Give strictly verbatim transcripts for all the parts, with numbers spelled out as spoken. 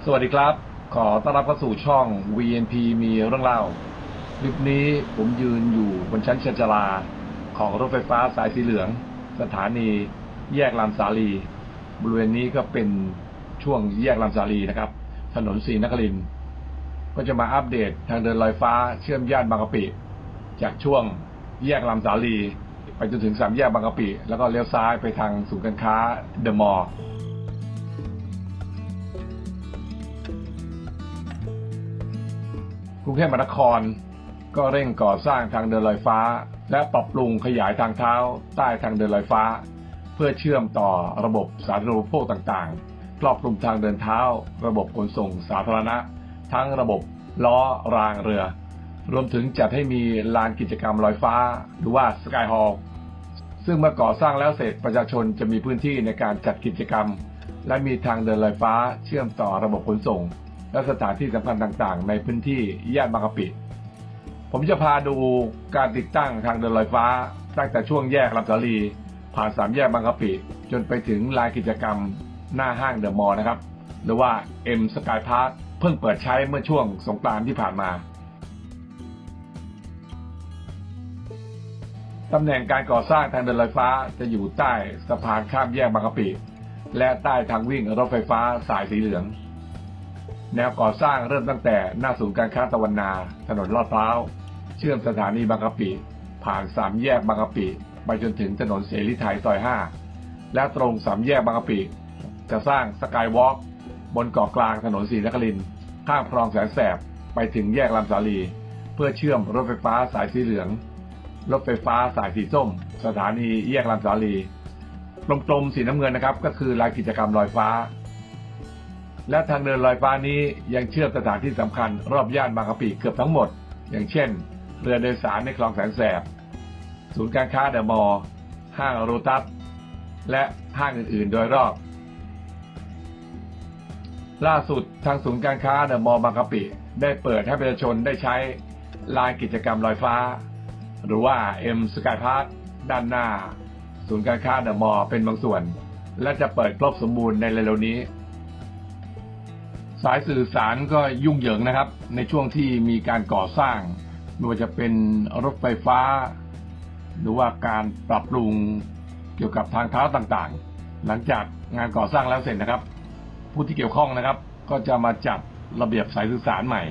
สวัสดีครับขอต้อนรับเข้าสู่ช่อง วี เอ็น พี มีเรื่องเล่าคลิปนี้ผมยืนอยู่บนชั้นชานชาลาของรถไฟฟ้าสายสีเหลืองสถานีแยกลำสาลีบริเวณนี้ก็เป็นช่วงแยกลำสาลีนะครับถนนศรีนครินทร์ก็จะมาอัปเดตทางเดินลอยฟ้าเชื่อมย่านบางกะปิจากช่วงแยกลำสาลีไปจนถึงสามแยกบางกะปิแล้วก็เลี้ยวซ้ายไปทางศูนย์การค้าเดอะมอลล์กรุงเทพมหานครก็เร่งก่อสร้างทางเดินลอยฟ้าและปรับปรุงขยายทางเท้าใต้ทางเดินลอยฟ้าเพื่อเชื่อมต่อระบบสาธารณูปโภคต่างๆครอบคลุมทางเดินเท้าระบบขนส่งสาธารณะทั้งระบบล้อรางเรือรวมถึงจัดให้มีลานกิจกรรมลอยฟ้าหรือว่าสกายฮอลล์ซึ่งเมื่อก่อสร้างแล้วเสร็จประชาชนจะมีพื้นที่ในการจัดกิจกรรมและมีทางเดินลอยฟ้าเชื่อมต่อระบบขนส่งและสถานที่สำคัญต่างๆในพื้นที่ย่านบางกะปิผมจะพาดูการติดตั้งทางเดินลอยฟ้าตั้งแต่ช่วงแยกลำสาลีผ่านสามแยกบางกะปิจนไปถึงลานกิจกรรมหน้าห้างเดอะมอลล์นะครับหรือว่า M Sky Park เพิ่งเปิดใช้เมื่อช่วงสงกรานต์ที่ผ่านมาตำแหน่งการก่อสร้างทางเดินลอยฟ้าจะอยู่ใต้สะพานข้ามแยกบางกะปิและใต้ทางวิ่งรถไฟฟ้าสายสีเหลืองแนวก่อสร้างเริ่มตั้งแต่หน้าศูนย์การค้าตะวันนาถนนลาดพร้าวเชื่อมสถานีบางกะปิผ่านสามแยกบางกะปิไปจนถึงถนนเสรีไทยซอยห้าและตรงสามแยกบางกะปิจะสร้างสกายวอล์กบนเกาะกลางถนนศรีนครินทร์ข้ามคลองแสนแสบไปถึงแยกลำสาลีเพื่อเชื่อมรถไฟฟ้าสายสีเหลืองรถไฟฟ้าสายสีส้มสถานีแยกลำสาลีกลมๆสีน้ำเงินนะครับก็คือลานกิจกรรมลอยฟ้าและทางเดินลอยฟ้านี้ยังเชื่อมสถานที่สำคัญรอบย่านบางกะปิเกือบทั้งหมดอย่างเช่นเรือโดยสารในคลองแสนแสบศูนย์การค้าเดอะมอลล์ห้างโรตัสและห้างอื่นๆโดยรอบล่าสุดทางศูนย์การค้าเดอะมอลล์บางกะปิได้เปิดให้ประชาชนได้ใช้ลานกิจกรรมลอยฟ้าหรือว่า M Sky Park ด้านหน้าศูนย์การค้าเดอะมอลล์เป็นบางส่วนและจะเปิดครบสมบูรณ์ในเร็วๆนี้สายสื่อสารก็ยุ่งเหยิงนะครับในช่วงที่มีการก่อสร้างไม่ว่าจะเป็นรถไฟฟ้าหรือว่าการปรับปรุงเกี่ยวกับทางเท้าต่างๆหลังจากงานก่อสร้างแล้วเสร็จนะครับผู้ที่เกี่ยวข้องนะครับก็จะมาจัดระเบียบสายสื่อสารใหม่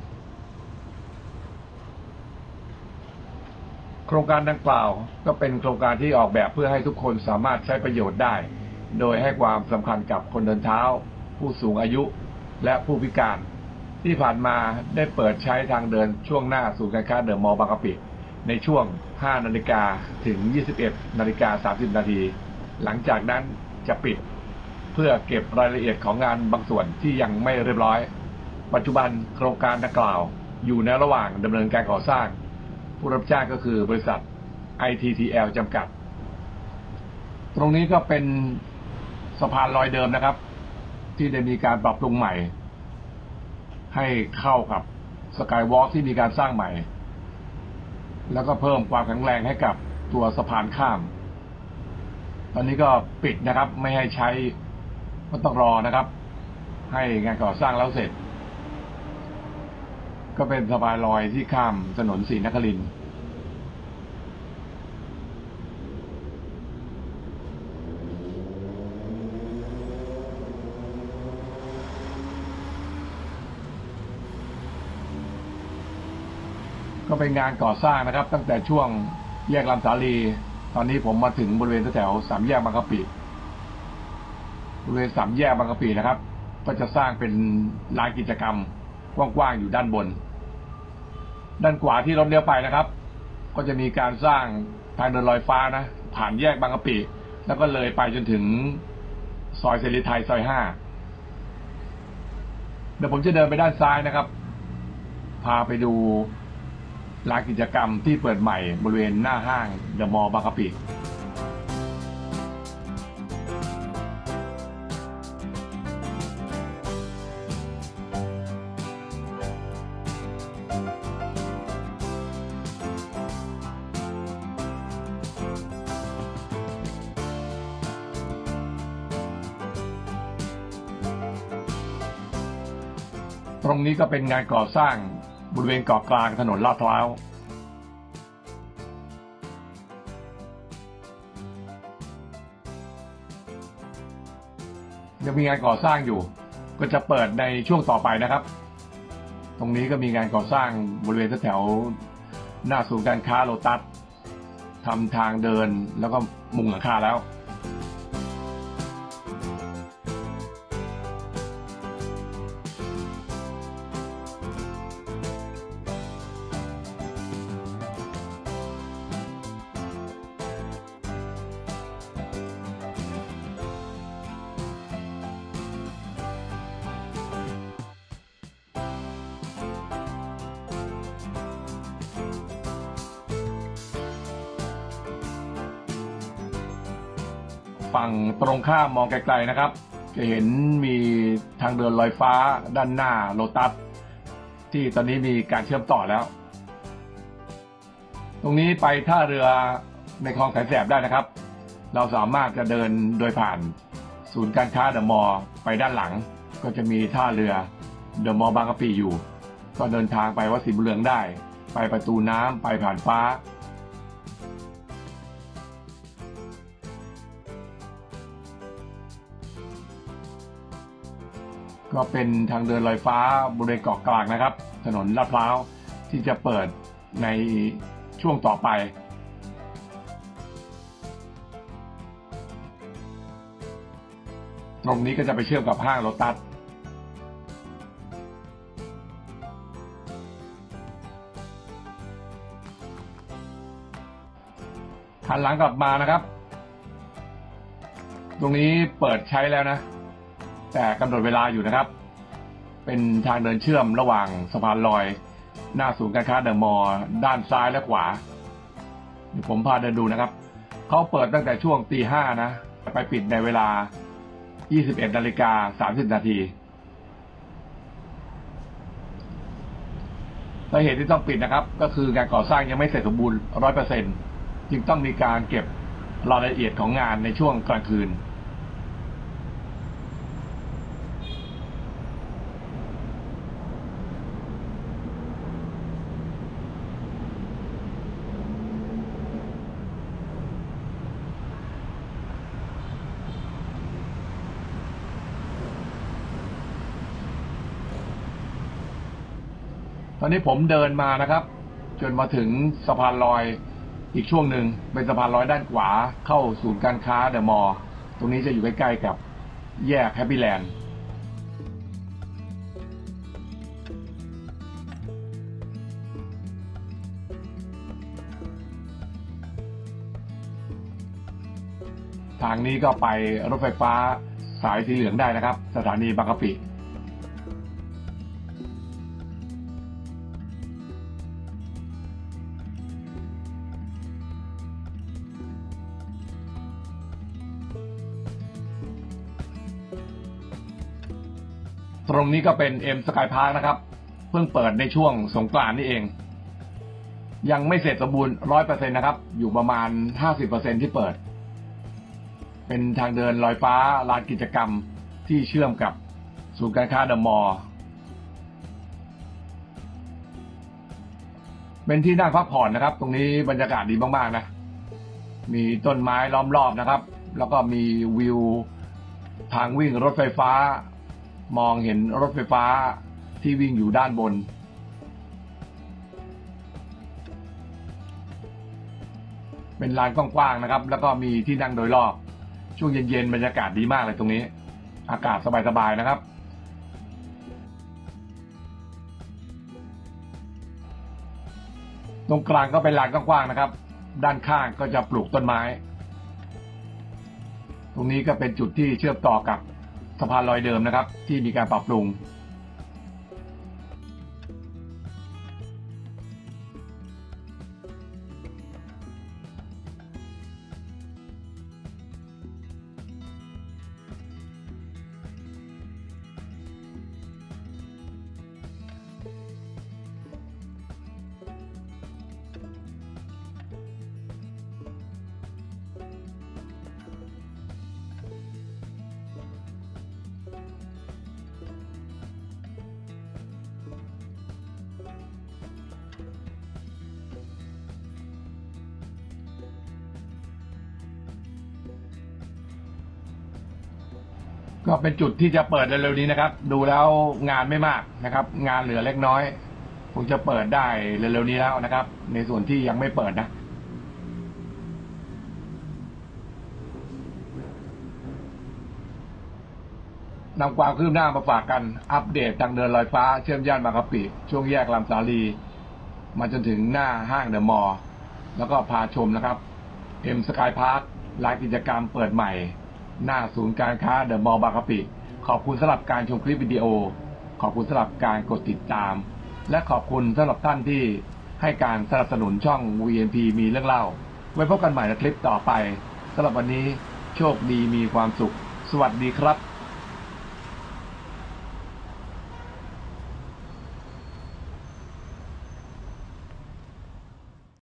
โครงการดังกล่าวก็เป็นโครงการที่ออกแบบเพื่อให้ทุกคนสามารถใช้ประโยชน์ได้โดยให้ความสำคัญกับคนเดินเท้าผู้สูงอายุและผู้พิการที่ผ่านมาได้เปิดใช้ทางเดินช่วงหน้าศูนย์การค้าเดอะมอลล์บางกะปิในช่วงห้านาฬิกาถึงยี่สิบเอ็ดนาฬิกาสามสิบนาทีหลังจากนั้นจะปิดเพื่อเก็บรายละเอียดของงานบางส่วนที่ยังไม่เรียบร้อยปัจจุบันโครงการดังกล่าวอยู่ในระหว่างดำเนินการก่อสร้างผู้รับจ้างก็คือบริษัท ไอ ที ที แอล จำกัดตรงนี้ก็เป็นสะพานลอยเดิมนะครับที่ได้มีการปรับปรุงใหม่ให้เข้ากับสกายวอล์กที่มีการสร้างใหม่แล้วก็เพิ่มความแข็งแรงให้กับตัวสะพานข้ามตอนนี้ก็ปิดนะครับไม่ให้ใช้ก็ต้องรอนะครับให้งานก่อสร้างแล้วเสร็จก็เป็นสะพานลอยที่ข้ามถนนศรีนครินทร์ก็เป็นงานก่อสร้างนะครับตั้งแต่ช่วงแยกลำสาลีตอนนี้ผมมาถึงบริเวณแถวสามแยกบางกะปิบริเวณสามแยกบางกะปินะครับก็จะสร้างเป็นลานกิจกรรมกว้างๆอยู่ด้านบนด้านขวาที่รถเลี้ยวไปนะครับก็จะมีการสร้างทางเดินลอยฟ้านะผ่านแยกบางกะปิแล้วก็เลยไปจนถึงซอยเสรีไทยซอยห้าเดี๋ยวผมจะเดินไปด้านซ้ายนะครับพาไปดูลานกิจกรรมที่เปิดใหม่บริเวณหน้าห้างเดอะมอลล์บางกะปิตรงนี้ก็เป็นงานก่อสร้างบริเวณเกาะกลางถนนลาดพร้าวยังมีงานก่อสร้างอยู่ก็จะเปิดในช่วงต่อไปนะครับตรงนี้ก็มีงานก่อสร้างบริเวณแถวหน้าศูนย์การค้าโลตัสทำทางเดินแล้วก็มุงหลังคาแล้วฝั่งตรงข้ามมองไกลๆนะครับจะเห็นมีทางเดินลอยฟ้าด้านหน้าโลตัสที่ตอนนี้มีการเชื่อมต่อแล้วตรงนี้ไปท่าเรือในคลองแสนแสบได้นะครับเราสามารถจะเดินโดยผ่านศูนย์การค้าเดอะมอลล์ไปด้านหลังก็จะมีท่าเรือเดอะมอลล์บางกะปิอยู่ก็เดินทางไปวัดศรีบุญเรืองได้ไปประตูน้ำไปผ่านฟ้าก็เป็นทางเดินลอยฟ้าบริเวณเกาะกลางนะครับถนนลาดพร้าวที่จะเปิดในช่วงต่อไปตรงนี้ก็จะไปเชื่อมกับห้างโลตัสหันหลังกลับมานะครับตรงนี้เปิดใช้แล้วนะแต่กำหนดเวลาอยู่นะครับเป็นทางเดินเชื่อมระหว่างสะพานลอยหน้าศูนย์การค้าเดอะมอลล์ด้านซ้ายและขวาผมพาเดินดูนะครับเขาเปิดตั้งแต่ช่วงตีห้านะไปปิดในเวลายี่สิบเอ็ดนาฬิกาสามสิบนาทีสาเหตุที่ต้องปิดนะครับก็คืองานก่อสร้างยังไม่เสร็จสมบูรณ์ ร้อยเปอร์เซ็นต์ จึงต้องมีการเก็บรายละเอียดของงานในช่วงกลางคืนตอนนี้ผมเดินมานะครับจนมาถึงสะพานลอยอีกช่วงหนึ่งเป็นสะพานลอยด้านขวาเข้าศูนย์การค้าเดอะมอลล์ตรงนี้จะอยู่ใกล้ๆกับแยกแฮปปี้แลนด์ทางนี้ก็ไปรถไฟฟ้าสายสีเหลืองได้นะครับสถานีบางกะปิตรงนี้ก็เป็น เอ็ม สกายพาร์ค นะครับเพิ่งเปิดในช่วงสงกรานต์นี่เองยังไม่เสร็จสมบูรณ์ ร้อยเปอร์เซ็นต์ นะครับอยู่ประมาณ ห้าสิบเปอร์เซ็นต์ ที่เปิดเป็นทางเดินลอยฟ้าลานกิจกรรมที่เชื่อมกับศูนย์การค้าเดอะมอลล์เป็นที่นั่งพักผ่อนนะครับตรงนี้บรรยากาศดีมากๆนะมีต้นไม้ล้อมรอบนะครับแล้วก็มีวิวทางวิ่งรถไฟฟ้ามองเห็นรถไฟฟ้าที่วิ่งอยู่ด้านบนเป็นลานกว้างๆนะครับแล้วก็มีที่นั่งโดยรอบช่วงเย็นๆบรรยากาศดีมากเลยตรงนี้อากาศสบายๆนะครับตรงกลางก็เป็นลานกว้างๆนะครับด้านข้างก็จะปลูกต้นไม้ตรงนี้ก็เป็นจุดที่เชื่อมต่อกับสะพานลอยเดิมนะครับที่มีการปรับปรุง ตก็เป็นจุดที่จะเปิดเร็วๆนี้นะครับดูแล้วงานไม่มากนะครับงานเหลือเล็กน้อยคงจะเปิดได้เร็วๆนี้แล้วนะครับในส่วนที่ยังไม่เปิดนะนำความคืบหน้ามาฝากกันอัปเดตทางเดินลอยฟ้าเชื่อมย่านบางกะปิช่วงแยกลำสาลีมาจนถึงหน้าห้างเดอะมอลล์แล้วก็พาชมนะครับเอ็มสกายพาร์คลานกิจกรรมเปิดใหม่หน้าศูนย์การค้าเดอะมอลล์บางกะปิขอบคุณสำหรับการชมคลิปวิดีโอขอบคุณสำหรับการกดติดตามและขอบคุณสำหรับท่านที่ให้การสนับสนุนช่อง วี เอ็น พี มีเรื่องเล่าไว้พบกันใหม่ในคลิปต่อไปสำหรับวันนี้โชคดีมีความสุขสวัสดีครับ